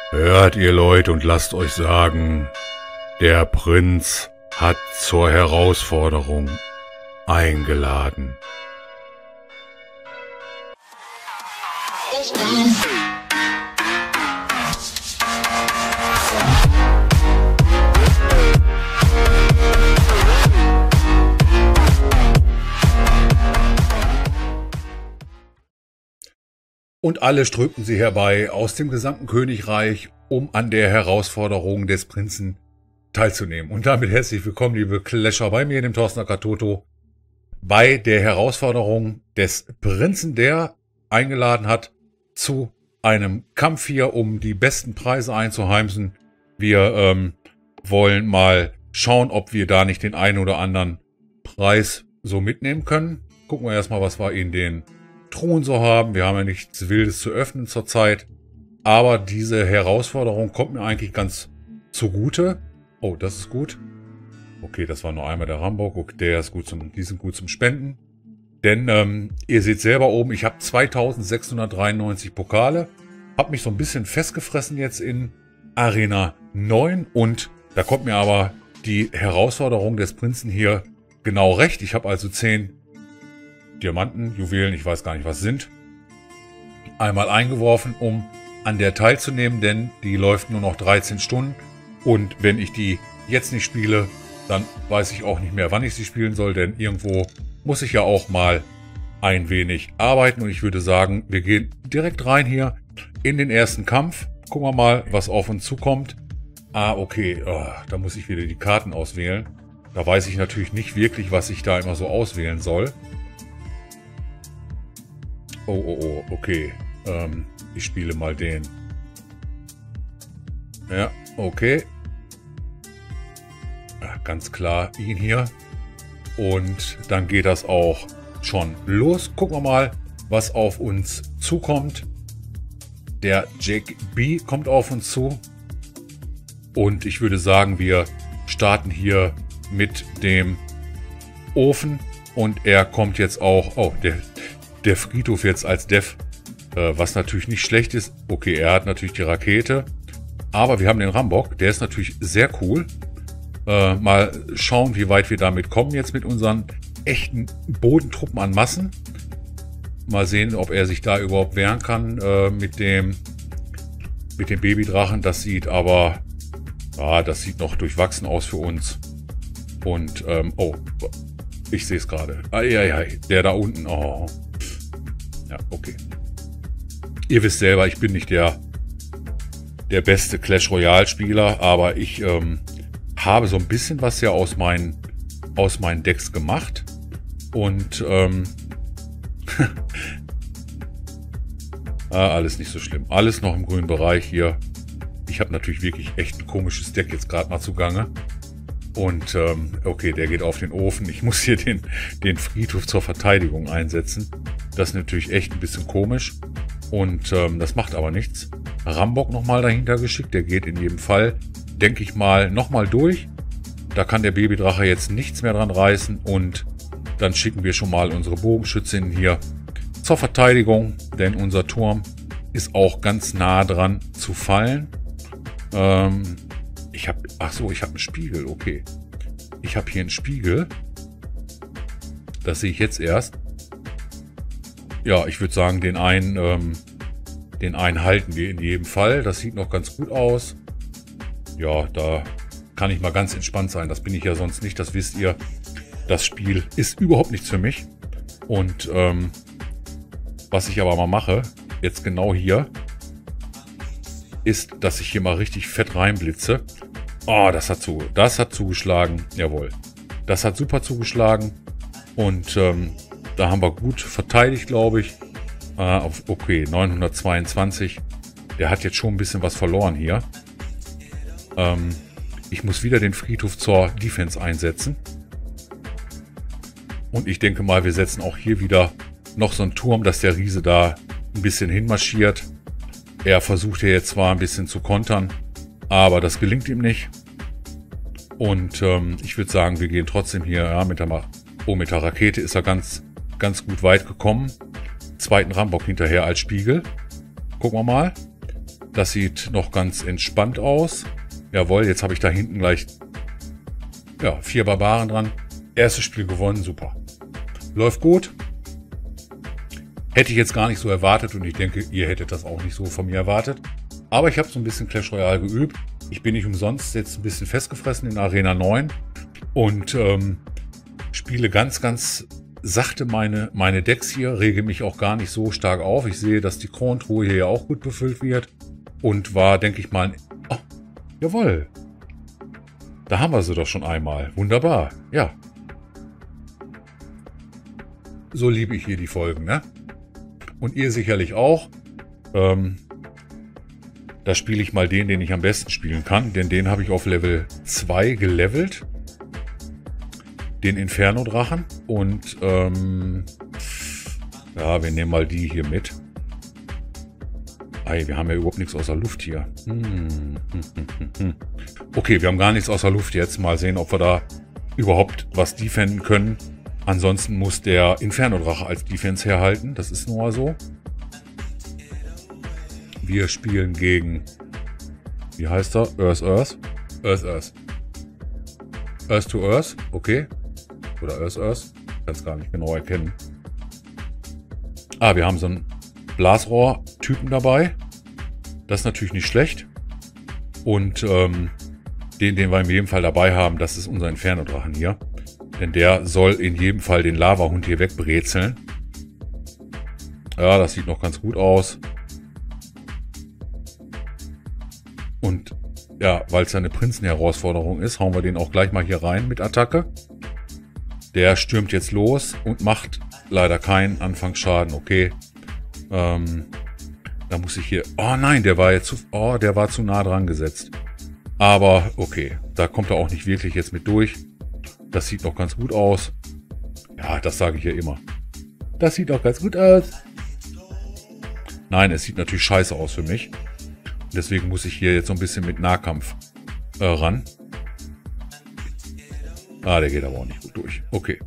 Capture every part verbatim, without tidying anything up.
Hört ihr Leute und lasst euch sagen, der Prinz hat zur Herausforderung eingeladen. Und alle strömten sie herbei aus dem gesamten Königreich, um an der Herausforderung des Prinzen teilzunehmen. Und damit herzlich willkommen, liebe Clasher, bei mir, dem Thorsten Akatoto, bei der Herausforderung des Prinzen, der eingeladen hat zu einem Kampf hier, um die besten Preise einzuheimsen. Wir ähm, wollen mal schauen, ob wir da nicht den einen oder anderen Preis so mitnehmen können. Gucken wir erstmal, was wir in den Truhen so haben. Wir haben ja nichts Wildes zu öffnen zurzeit. Aber diese Herausforderung kommt mir eigentlich ganz zugute. Oh, das ist gut. Okay, das war nur einmal der Rambock. Okay, der ist gut zum, die sind gut zum Spenden. Denn ähm, ihr seht selber oben, ich habe zweitausendsechshundertdreiundneunzig Pokale. Habe mich so ein bisschen festgefressen jetzt in Arena neun. Und da kommt mir aber die Herausforderung des Prinzen hier genau recht. Ich habe also zehn Diamanten, Juwelen, ich weiß gar nicht, was sind, einmal eingeworfen, um an der teilzunehmen, denn die läuft nur noch dreizehn Stunden. Und wenn ich die jetzt nicht spiele, dann weiß ich auch nicht mehr, wann ich sie spielen soll, denn irgendwo muss ich ja auch mal ein wenig arbeiten. Und ich würde sagen, wir gehen direkt rein hier in den ersten Kampf. Gucken wir mal, was auf uns zukommt. Ah, okay, oh, da muss ich wieder die Karten auswählen. Da weiß ich natürlich nicht wirklich, was ich da immer so auswählen soll. Oh, oh, oh, okay. Ähm, ich spiele mal den. Ja, okay. Ja, ganz klar ihn hier. Und dann geht das auch schon los. Gucken wir mal, was auf uns zukommt. Der Jake B kommt auf uns zu. Und ich würde sagen, wir starten hier mit dem Ofen. Und er kommt jetzt auch... Oh, der... Der Friedhof jetzt als Dev, äh, was natürlich nicht schlecht ist. Okay, er hat natürlich die Rakete. Aber wir haben den Rambock, der ist natürlich sehr cool. Äh, mal schauen, wie weit wir damit kommen jetzt mit unseren echten Bodentruppen an Massen. Mal sehen, ob er sich da überhaupt wehren kann äh, mit dem, mit dem Babydrachen. Das sieht aber, ah, das sieht noch durchwachsen aus für uns. Und, ähm, oh, ich sehe es gerade. Eieiei, der da unten, oh. Ja, okay. Ihr wisst selber, ich bin nicht der, der beste Clash Royale Spieler, aber ich ähm, habe so ein bisschen was ja aus meinen, aus meinen Decks gemacht. Und ähm, ah, alles nicht so schlimm. Alles noch im grünen Bereich hier. Ich habe natürlich wirklich echt ein komisches Deck jetzt gerade mal zugange. Und ähm, okay, der geht auf den Ofen. Ich muss hier den, den Friedhof zur Verteidigung einsetzen. Das ist natürlich echt ein bisschen komisch. Und ähm, das macht aber nichts. Rambock nochmal dahinter geschickt. Der geht in jedem Fall, denke ich mal, nochmal durch. Da kann der Babydrache jetzt nichts mehr dran reißen. Und dann schicken wir schon mal unsere Bogenschützinnen hier zur Verteidigung. Denn unser Turm ist auch ganz nah dran zu fallen. Ähm... Ich habe, ach so, ich habe einen Spiegel, okay. Ich habe hier einen Spiegel. Das sehe ich jetzt erst. Ja, ich würde sagen, den einen, ähm, den einen halten wir in jedem Fall. Das sieht noch ganz gut aus. Ja, da kann ich mal ganz entspannt sein. Das bin ich ja sonst nicht, das wisst ihr. Das Spiel ist überhaupt nichts für mich. Und ähm, was ich aber mal mache, jetzt genau hier, ist, dass ich hier mal richtig fett reinblitze. Oh, das hat zu, das hat zugeschlagen. Jawohl. Das hat super zugeschlagen. Und ähm, da haben wir gut verteidigt, glaube ich. Äh, auf, okay, neunhundertzweiundzwanzig. Der hat jetzt schon ein bisschen was verloren hier. Ähm, ich muss wieder den Friedhof zur Defense einsetzen. Und ich denke mal, wir setzen auch hier wieder noch so einen Turm, dass der Riese da ein bisschen hinmarschiert. Er versucht hier jetzt zwar ein bisschen zu kontern, aber das gelingt ihm nicht. Und ähm, ich würde sagen, wir gehen trotzdem hier, ja, mit der, oh, mit der Rakete ist er ganz, ganz gut weit gekommen. Zweiten Rambock hinterher als Spiegel. Gucken wir mal. Das sieht noch ganz entspannt aus. Jawohl, jetzt habe ich da hinten gleich ja, vier Barbaren dran. Erstes Spiel gewonnen, super. Läuft gut. Hätte ich jetzt gar nicht so erwartet und ich denke, ihr hättet das auch nicht so von mir erwartet. Aber ich habe so ein bisschen Clash Royale geübt. Ich bin nicht umsonst jetzt ein bisschen festgefressen in Arena neun und ähm, spiele ganz, ganz sachte meine, meine Decks hier, rege mich auch gar nicht so stark auf. Ich sehe, dass die Krontruhe hier ja auch gut befüllt wird und war, denke ich mal, oh, jawohl. Da haben wir sie doch schon einmal. Wunderbar, ja. So liebe ich hier die Folgen, ne? Und ihr sicherlich auch. Ähm, da spiele ich mal den, den ich am besten spielen kann, denn den habe ich auf Level zwei gelevelt. Den Inferno-Drachen. Und ähm, ja, wir nehmen mal die hier mit. Ei, wir haben ja überhaupt nichts außer Luft hier. Hm, hm, hm, hm, hm. Okay, wir haben gar nichts außer Luft jetzt. Mal sehen, ob wir da überhaupt was defenden können. Ansonsten muss der Inferno-Drache als Defense herhalten. Das ist nun mal so. Wir spielen gegen... Wie heißt er? Earth Earth? Earth Earth. Earth to Earth, okay. Oder Earth Earth. Ich kann es gar nicht genau erkennen. Ah, wir haben so einen Blasrohr-Typen dabei. Das ist natürlich nicht schlecht. Und ähm, den, den wir in jedem Fall dabei haben, das ist unser Inferno-Drachen hier. Denn der soll in jedem Fall den Lavahund hier wegbrezeln. Ja, das sieht noch ganz gut aus. Und ja, weil es ja eine Prinzenherausforderung ist, hauen wir den auch gleich mal hier rein mit Attacke. Der stürmt jetzt los und macht leider keinen Anfangsschaden. Okay. Ähm, da muss ich hier... Oh nein, der war jetzt zu... Oh, der war zu nah dran gesetzt. Aber okay, da kommt er auch nicht wirklich jetzt mit durch. Das sieht noch ganz gut aus. Ja, das sage ich ja immer. Das sieht auch ganz gut aus. Nein, es sieht natürlich scheiße aus für mich. Deswegen muss ich hier jetzt so ein bisschen mit Nahkampf äh, ran. Ah, der geht aber auch nicht gut durch. Okay.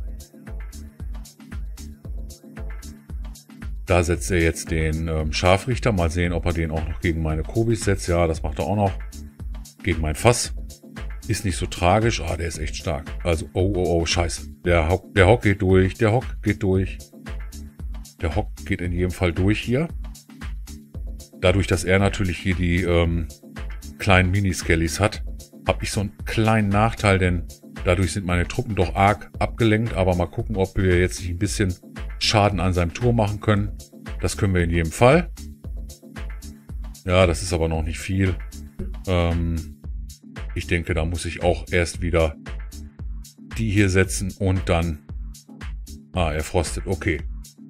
Da setzt er jetzt den ähm, Scharfrichter. Mal sehen, ob er den auch noch gegen meine Kobis setzt. Ja, das macht er auch noch. Gegen mein Fass. Ist nicht so tragisch. Ah, der ist echt stark. Also, oh, oh, oh, scheiße. Der Hock, der Hock geht durch. Der Hock geht durch. Der Hock geht in jedem Fall durch hier. Dadurch, dass er natürlich hier die ähm, kleinen Mini-Skellies hat, habe ich so einen kleinen Nachteil, denn dadurch sind meine Truppen doch arg abgelenkt. Aber mal gucken, ob wir jetzt nicht ein bisschen Schaden an seinem Turm machen können. Das können wir in jedem Fall. Ja, das ist aber noch nicht viel. Ähm, ich denke, da muss ich auch erst wieder die hier setzen und dann... Ah, er frostet. Okay.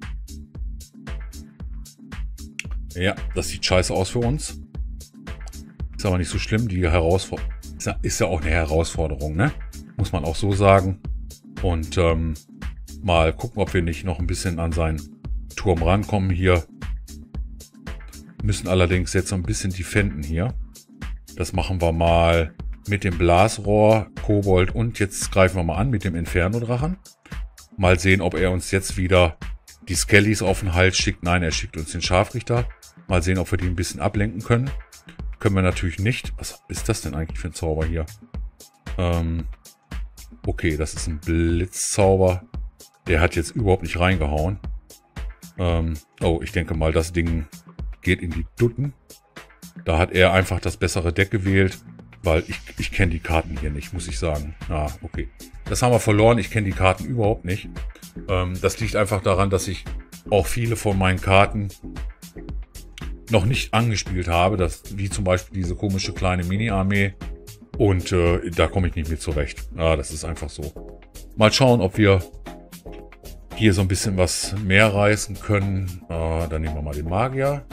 Ja, das sieht scheiße aus für uns. Ist aber nicht so schlimm. Die Herausforderung ist ja, ist ja auch eine Herausforderung, ne? Muss man auch so sagen. Und ähm, mal gucken, ob wir nicht noch ein bisschen an seinen Turm rankommen hier. Müssen allerdings jetzt so ein bisschen defenden hier. Das machen wir mal mit dem Blasrohr, Kobold und jetzt greifen wir mal an mit dem Inferno-Drachen. Mal sehen, ob er uns jetzt wieder die Skellies auf den Hals schickt. Nein, er schickt uns den Scharfrichter. Mal sehen, ob wir die ein bisschen ablenken können. Können wir natürlich nicht. Was ist das denn eigentlich für ein Zauber hier? Ähm, okay, das ist ein Blitzzauber. Der hat jetzt überhaupt nicht reingehauen. Ähm, oh, ich denke mal, das Ding geht in die Dutten. Da hat er einfach das bessere Deck gewählt, weil ich, ich kenne die Karten hier nicht, muss ich sagen. Ah, okay. Das haben wir verloren. Ich kenne die Karten überhaupt nicht. Ähm, das liegt einfach daran, dass ich auch viele von meinen Karten noch nicht angespielt habe. Das, wie zum Beispiel diese komische kleine Mini-Armee. Und äh, da komme ich nicht mit zurecht. Ja, das ist einfach so. Mal schauen, ob wir hier so ein bisschen was mehr reißen können. Äh, dann nehmen wir mal den Magier.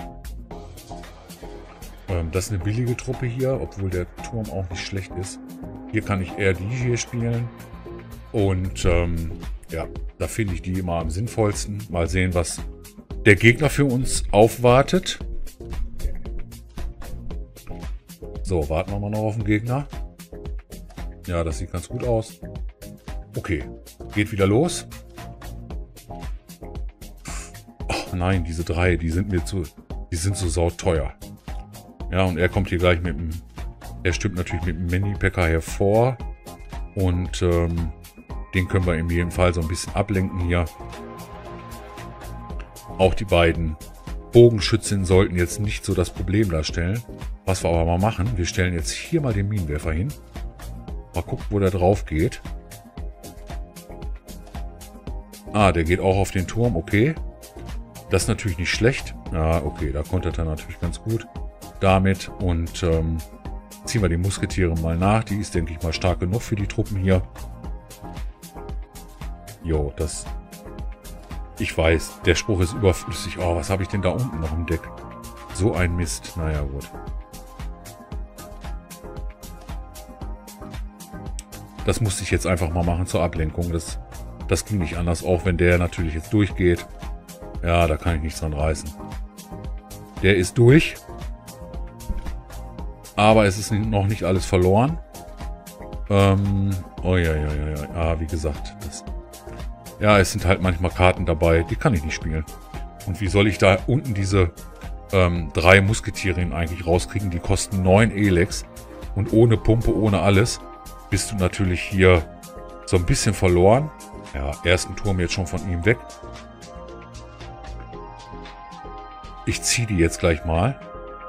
Ähm, das ist eine billige Truppe hier, obwohl der Turm auch nicht schlecht ist. Hier kann ich eher die hier spielen. Und ähm, ja, da finde ich die immer am sinnvollsten. Mal sehen, was der Gegner für uns aufwartet. So, warten wir mal noch auf den Gegner. Ja, das sieht ganz gut aus. Okay, geht wieder los. Oh nein, diese drei, die sind mir zu... Die sind so sauteuer. Ja, und er kommt hier gleich mit dem... Er stimmt natürlich mit dem Mini-Packer hervor. Und ähm, den können wir in jedem Fall so ein bisschen ablenken hier. Auch die beiden Bogenschützinnen sollten jetzt nicht so das Problem darstellen. Was wir aber mal machen, wir stellen jetzt hier mal den Minenwerfer hin. Mal gucken, wo der drauf geht. Ah, der geht auch auf den Turm, okay. Das ist natürlich nicht schlecht. Ja, okay, da kontert er natürlich ganz gut damit. Und ähm, ziehen wir die Musketiere mal nach. Die ist, denke ich mal, stark genug für die Truppen hier. Jo, das... Ich weiß, der Spruch ist überflüssig. Oh, was habe ich denn da unten noch im Deck? So ein Mist. Naja, gut. Das musste ich jetzt einfach mal machen zur Ablenkung. Das, das ging nicht anders, auch wenn der natürlich jetzt durchgeht. Ja, da kann ich nichts dran reißen. Der ist durch. Aber es ist noch nicht alles verloren. Ähm, oh ja, ja, ja, ja. Ah, wie gesagt, das... Ja, es sind halt manchmal Karten dabei, die kann ich nicht spielen. Und wie soll ich da unten diese ähm, drei Musketierien eigentlich rauskriegen? Die kosten neun Elex. Und ohne Pumpe, ohne alles, bist du natürlich hier so ein bisschen verloren. Ja, ersten Turm jetzt schon von ihm weg. Ich ziehe die jetzt gleich mal.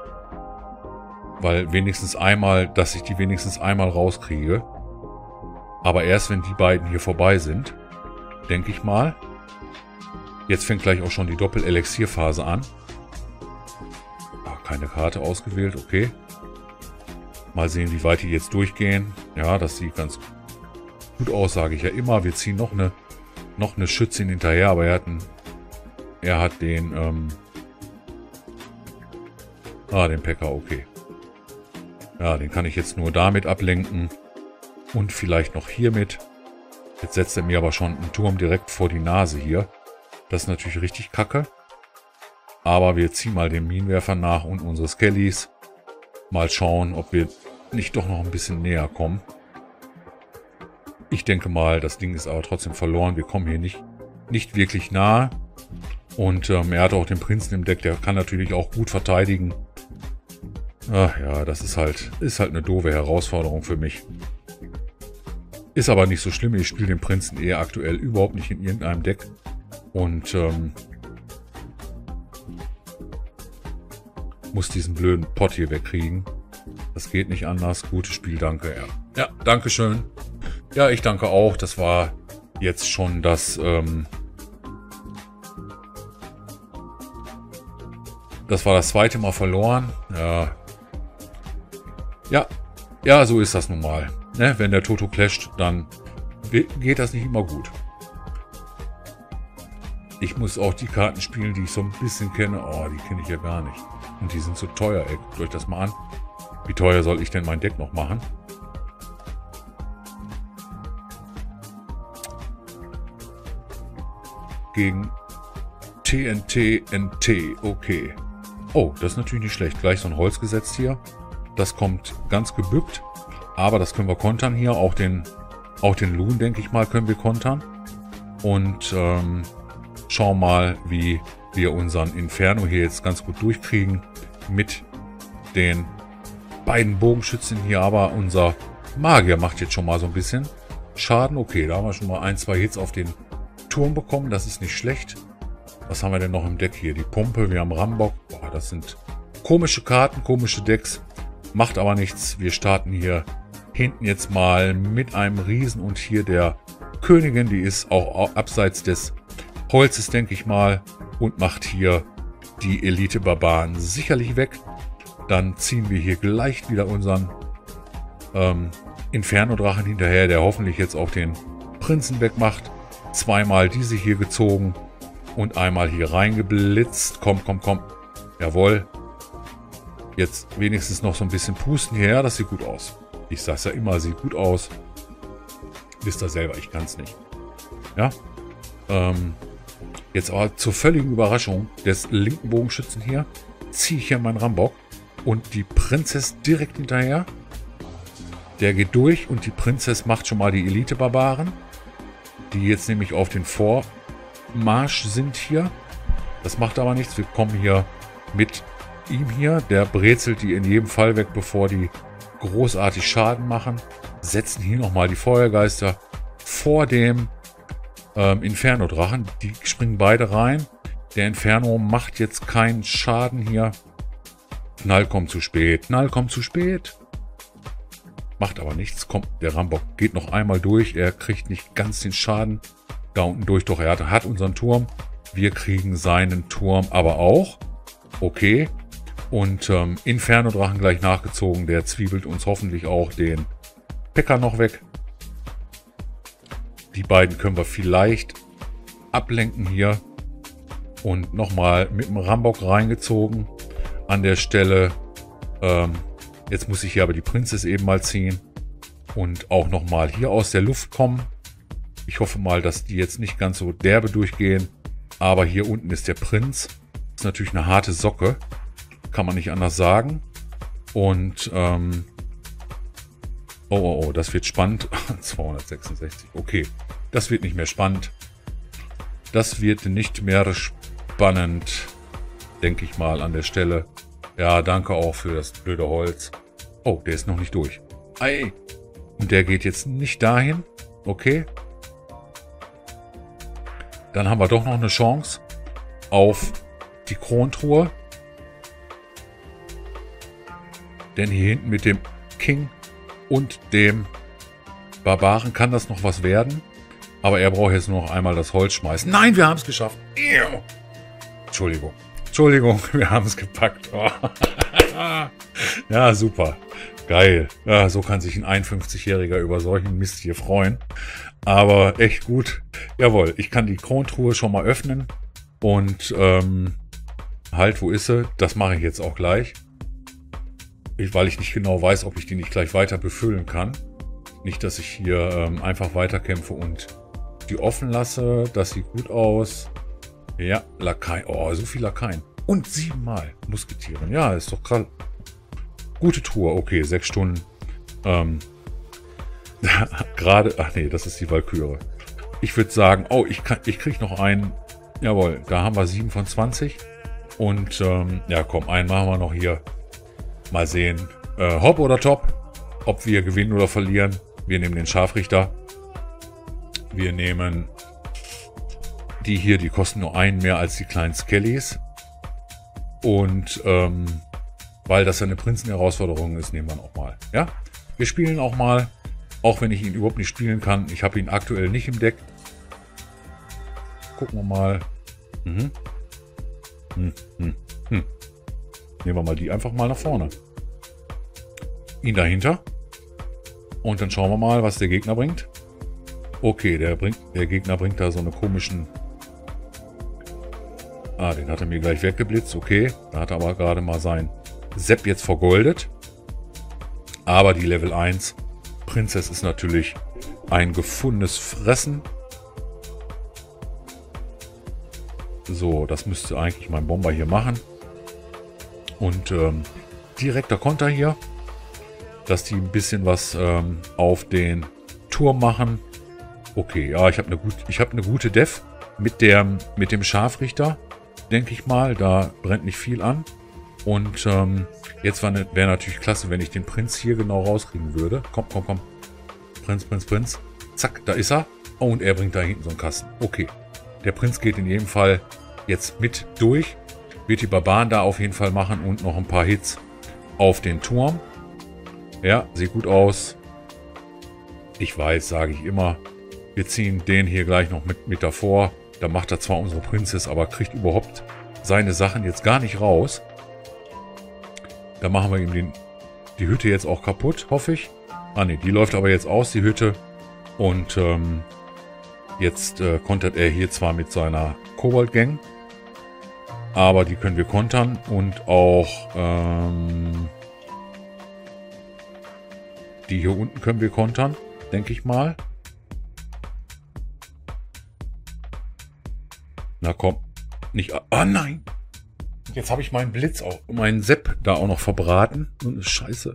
Weil wenigstens einmal, dass ich die wenigstens einmal rauskriege. Aber erst wenn die beiden hier vorbei sind, denke ich mal. Jetzt fängt gleich auch schon die Doppel-Elixier-Phase an. Ach, keine Karte ausgewählt, okay. Mal sehen, wie weit die jetzt durchgehen. Ja, das sieht ganz gut aus, sage ich ja immer. Wir ziehen noch eine, noch eine Schützin hinterher, aber er hat, einen, er hat den, ähm, ah, den Packer, okay. Ja, den kann ich jetzt nur damit ablenken und vielleicht noch hiermit. Jetzt setzt er mir aber schon einen Turm direkt vor die Nase hier. Das ist natürlich richtig kacke. Aber wir ziehen mal den Minenwerfer nach und unsere Skellies. Mal schauen, ob wir nicht doch noch ein bisschen näher kommen. Ich denke mal, das Ding ist aber trotzdem verloren. Wir kommen hier nicht, nicht wirklich nahe. Und ähm, er hat auch den Prinzen im Deck. Der kann natürlich auch gut verteidigen. Ach ja, das ist halt, ist halt eine doofe Herausforderung für mich. Ist aber nicht so schlimm. Ich spiele den Prinzen eher aktuell überhaupt nicht in irgendeinem Deck. Und ähm, muss diesen blöden Pott hier wegkriegen. Das geht nicht anders. Gutes Spiel, danke. Ja, ja, danke schön. Ja, ich danke auch. Das war jetzt schon das... Ähm, das war das zweite Mal verloren. Ja, ja, ja, so ist das nun mal. Ne? Wenn der Toto clasht, dann geht das nicht immer gut. Ich muss auch die Karten spielen, die ich so ein bisschen kenne. Oh, die kenne ich ja gar nicht. Und die sind so teuer, ey. Guckt euch das mal an. Wie teuer soll ich denn mein Deck noch machen? Gegen T N T N T. Okay. Oh, das ist natürlich nicht schlecht. Gleich so ein Holz gesetzt hier. Das kommt ganz gebückt. Aber das können wir kontern hier. Auch den, auch den Loon, denke ich mal, können wir kontern. Und ähm, schauen mal, wie wir unseren Inferno hier jetzt ganz gut durchkriegen. Mit den beiden Bogenschützen hier. Aber unser Magier macht jetzt schon mal so ein bisschen Schaden. Okay, da haben wir schon mal ein, zwei Hits auf den Turm bekommen. Das ist nicht schlecht. Was haben wir denn noch im Deck hier? Die Pumpe, wir haben Rambock. Boah, das sind komische Karten, komische Decks. Macht aber nichts. Wir starten hier hinten jetzt mal mit einem Riesen und hier der Königin. Die ist auch abseits des Holzes, denke ich mal. Und macht hier die Elite-Barbaren sicherlich weg. Dann ziehen wir hier gleich wieder unseren ähm, Inferno-Drachen hinterher, der hoffentlich jetzt auch den Prinzen wegmacht. Zweimal diese hier gezogen. Und einmal hier reingeblitzt. Komm, komm, komm. Jawohl. Jetzt wenigstens noch so ein bisschen pusten hierher. Das sieht gut aus. Ich sag's ja immer, sieht gut aus. Wisst ihr selber, ich kann's nicht. Ja. Ähm, jetzt aber zur völligen Überraschung des linken Bogenschützen hier ziehe ich hier meinen Rambock. Und die Prinzess direkt hinterher. Der geht durch und die Prinzess macht schon mal die Elite-Barbaren. Die jetzt nämlich auf den Vormarsch sind hier. Das macht aber nichts. Wir kommen hier mit ihm hier. Der brezelt die in jedem Fall weg, bevor die großartig Schaden machen. Setzen hier nochmal die Feuergeister vor dem ähm, Inferno-Drachen. Die springen beide rein. Der Inferno macht jetzt keinen Schaden hier. Knall kommt zu spät. Knall kommt zu spät. Macht aber nichts. Kommt, der Rambock geht noch einmal durch. Er kriegt nicht ganz den Schaden da unten durch. Doch er hat, hat unseren Turm. Wir kriegen seinen Turm aber auch. Okay. Und ähm, Inferno-Drachen gleich nachgezogen. Der zwiebelt uns hoffentlich auch den Pekka noch weg. Die beiden können wir vielleicht ablenken hier. Und nochmal mit dem Rambock reingezogen. An der Stelle. Ähm, jetzt muss ich hier aber die Prinzess eben mal ziehen. Und auch nochmal hier aus der Luft kommen. Ich hoffe mal, dass die jetzt nicht ganz so derbe durchgehen. Aber hier unten ist der Prinz. Das ist natürlich eine harte Socke. Kann man nicht anders sagen. Und ähm, oh, oh, oh, das wird spannend. zweihundertsechsundsechzig. Okay, das wird nicht mehr spannend. Das wird nicht mehr spannend, denke ich mal an der Stelle. Ja, danke auch für das blöde Holz. Oh, der ist noch nicht durch. Ei. Und der geht jetzt nicht dahin. Okay. Dann haben wir doch noch eine Chance auf die Krontruhe. Denn hier hinten mit dem King und dem Barbaren kann das noch was werden. Aber er braucht jetzt nur noch einmal das Holz schmeißen. Nein, wir haben es geschafft. Entschuldigung. Entschuldigung, wir haben es gepackt. Oh. Ja, super. Geil. Ja, so kann sich ein einundfünfzigjähriger über solchen Mist hier freuen. Aber echt gut. Jawohl, ich kann die Krontruhe schon mal öffnen. Und ähm, halt, wo ist sie? Das mache ich jetzt auch gleich. Ich, weil ich nicht genau weiß, ob ich die nicht gleich weiter befüllen kann. Nicht, dass ich hier ähm, einfach weiterkämpfe und die offen lasse. Das sieht gut aus. Ja, Lakaien. Oh, so viel Lakaien. Und siebenmal Musketieren. Ja, ist doch krass. Gute Truhe. Okay, sechs Stunden. Ähm, Gerade. Ach nee, das ist die Walküre. Ich würde sagen, oh, ich, kann, ich kriege noch einen. Jawohl, da haben wir sieben von zwanzig. Und ähm, ja, komm, einen machen wir noch hier. Mal sehen. Äh, Hopp oder Top. Ob wir gewinnen oder verlieren. Wir nehmen den Scharfrichter. Wir nehmen die hier, die kosten nur einen mehr als die kleinen Skellys. Und ähm, weil das ja eine Prinzenherausforderung ist, nehmen wir ihn auch mal. Ja, wir spielen auch mal, auch wenn ich ihn überhaupt nicht spielen kann. Ich habe ihn aktuell nicht im Deck. Gucken wir mal. Mhm. Hm, hm, hm. Nehmen wir mal die einfach mal nach vorne. Ihn dahinter. Und dann schauen wir mal, was der Gegner bringt. Okay, der, bringt, der Gegner bringt da so eine komischen... Ah, den hat er mir gleich weggeblitzt. Okay, da hat er aber gerade mal sein Sepp jetzt vergoldet. Aber die Level eins Prinzess ist natürlich ein gefundenes Fressen. So, das müsste eigentlich mein Bomber hier machen. Und ähm, direkter Konter hier. Dass die ein bisschen was ähm, auf den Turm machen. Okay, ja, ich habe eine gut, ich habe eine gute Def mit der mit dem Scharfrichter, denke ich mal. Da brennt nicht viel an. Und ähm, jetzt wäre wär natürlich klasse, wenn ich den Prinz hier genau rauskriegen würde. Komm, komm, komm. Prinz, Prinz, Prinz. Zack, da ist er. Oh, und er bringt da hinten so einen Kasten. Okay. Der Prinz geht in jedem Fall jetzt mit durch. Wird die Barbaren da auf jeden Fall machen und noch ein paar Hits auf den Turm. Ja, sieht gut aus. Ich weiß, sage ich immer. Wir ziehen den hier gleich noch mit, mit davor. Da macht er zwar unsere Prinzess, aber kriegt überhaupt seine Sachen jetzt gar nicht raus. Da machen wir ihm den, die Hütte jetzt auch kaputt, hoffe ich. Ah ne, die läuft aber jetzt aus, die Hütte. Und ähm, jetzt äh, kontert er hier zwar mit seiner Kobold-Gang. Aber die können wir kontern und auch... Ähm, die hier unten können wir kontern, denke ich mal. Na komm, nicht... Ah nein! Jetzt habe ich meinen Blitz auch, meinen Sepp da auch noch verbraten. Und eine Scheiße.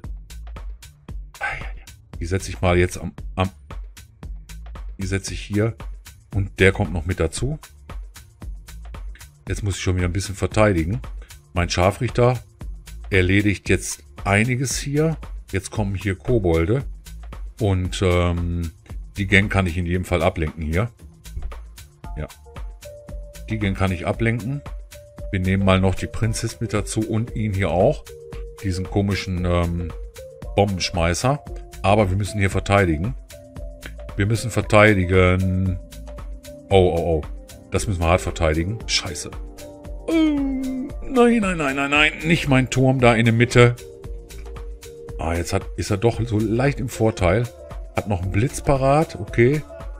Die setze ich mal jetzt am... am die setze ich hier. Und der kommt noch mit dazu. Jetzt muss ich schon wieder ein bisschen verteidigen. Mein Scharfrichter erledigt jetzt einiges hier. Jetzt kommen hier Kobolde. Und ähm, die Gang kann ich in jedem Fall ablenken hier. Ja. Die Gang kann ich ablenken. Wir nehmen mal noch die Prinzess mit dazu und ihn hier auch. Diesen komischen ähm, Bombenschmeißer. Aber wir müssen hier verteidigen. Wir müssen verteidigen. Oh, oh, oh. Das müssen wir hart verteidigen. Scheiße. Oh, nein, nein, nein, nein, nein. Nicht mein Turm da in der Mitte. Ah, jetzt hat, ist er doch so leicht im Vorteil. Hat noch einen Blitz parat. Okay.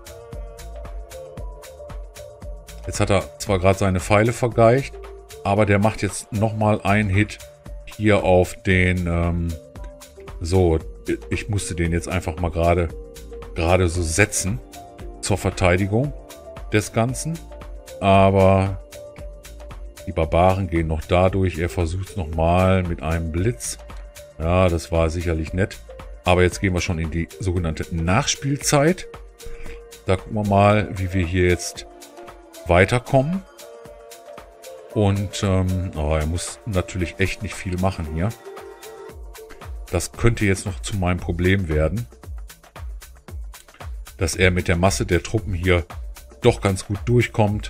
Jetzt hat er zwar gerade seine Pfeile vergeigt, aber der macht jetzt nochmal einen Hit hier auf den... Ähm, so, ich musste den jetzt einfach mal gerade gerade so setzen zur Verteidigung des Ganzen. Aber die Barbaren gehen noch dadurch. Er versucht es nochmal mit einem Blitz. Ja, das war sicherlich nett. Aber jetzt gehen wir schon in die sogenannte Nachspielzeit. Da gucken wir mal, wie wir hier jetzt weiterkommen. Und ähm, oh, er muss natürlich echt nicht viel machen hier. Das könnte jetzt noch zu meinem Problem werden. Dass er mit der Masse der Truppen hier doch ganz gut durchkommt.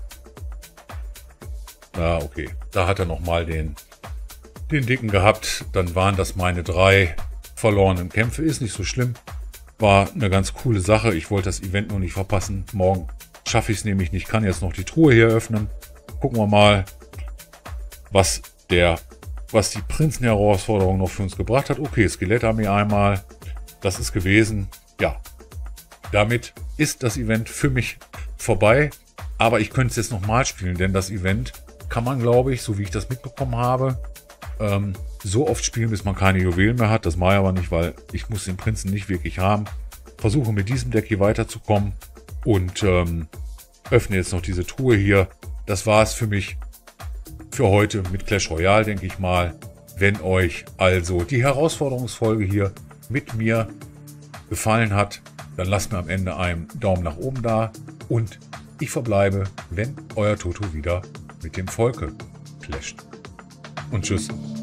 Ah, okay. Da hat er nochmal den, den Dicken gehabt. Dann waren das meine drei verlorenen Kämpfe. Ist nicht so schlimm. War eine ganz coole Sache. Ich wollte das Event nur nicht verpassen. Morgen schaffe ich es nämlich nicht. Kann jetzt noch die Truhe hier öffnen. Gucken wir mal, was der, was die Prinzen-Herausforderung noch für uns gebracht hat. Okay, Skelettarmee einmal. Das ist gewesen. Ja, damit ist das Event für mich vorbei. Aber ich könnte es jetzt nochmal spielen, denn das Event kann man, glaube ich, so wie ich das mitbekommen habe, ähm, so oft spielen, bis man keine Juwelen mehr hat. Das mache ich aber nicht, weil ich muss den Prinzen nicht wirklich haben. Versuche mit diesem Deck hier weiterzukommen und ähm, öffne jetzt noch diese Truhe hier. Das war es für mich für heute mit Clash Royale, denke ich mal. Wenn euch also die Herausforderungsfolge hier mit mir gefallen hat, dann lasst mir am Ende einen Daumen nach oben da. Und ich verbleibe, wenn euer Toto wieder mit dem Volke clasht. Und tschüss.